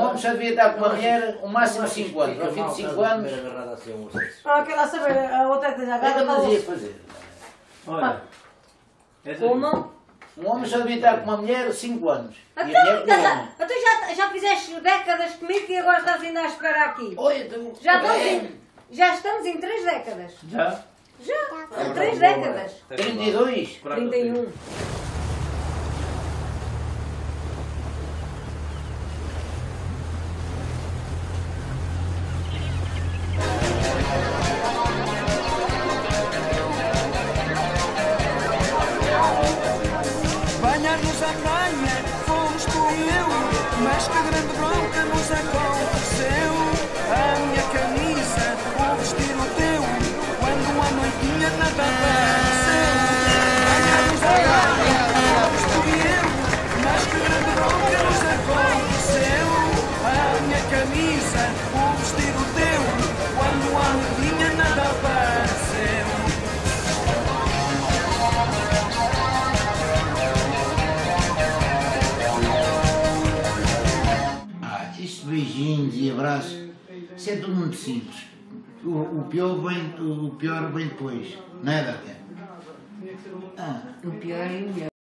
homem só devia estar com uma mulher o máximo 5 anos. Ao fim de 5 anos... Quer lá saber, a outra que já O que é que eu ia fazer? Olha. Um homem só devia estar com uma mulher 5 anos. E a Então, mulher com o homem. já fizeste décadas comigo e agora estás ainda a esperar aqui. Oi, Já estamos em 3 décadas. Já? Já, em 3 décadas. 32? 31. Banhar-nos à praia, fomos tu e eu, mas que grande bronca nos aconteceu. A minha camisa, o vestir o teu, quando a noitinha nada apareceu. Banhar-nos à praia, fomos tu e eu, mas que grande bronca nos aconteceu. A minha camisa, o vestir o teu, quando a noitinha nada apareceu. Isto de beijinhos e abraços, isso é tudo muito simples. O pior vem depois, não é, Dada? O pior é o melhor.